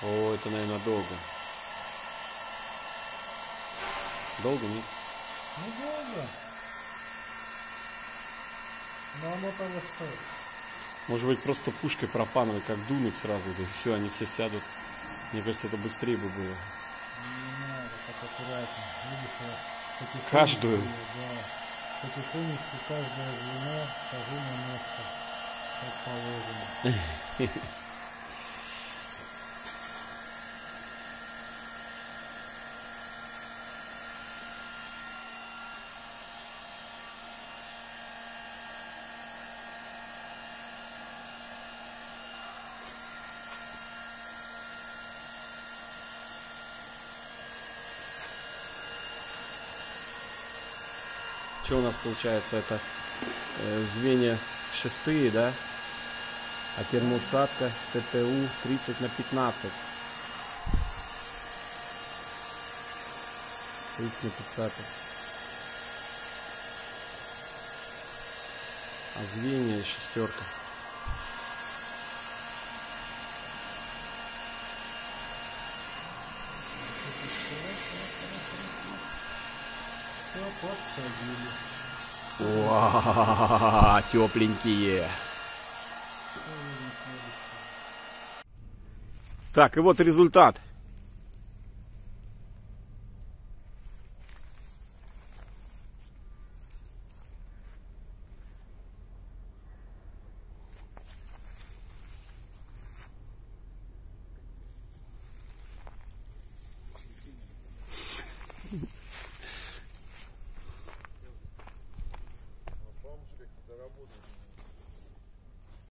О, это, наверное, долго. Долго, нет? Ну, долго. Но оно того стоит. Может быть, просто пушкой пропановой, как дунуть сразу, да и все, они все сядут. Мне кажется, это быстрее бы было. Не надо, так аккуратно. Видишь, потихонечку, Каждую? Да. Потихонечку каждое звено сажу на место, как положено. Что у нас получается? Это звенья шестые, да? А термоусадка ТТУ 30×15. 30×50. А звенья шестерка. Все, подсадили. Уа, тепленькие. Так, и вот результат. Бомжи как-то доработали.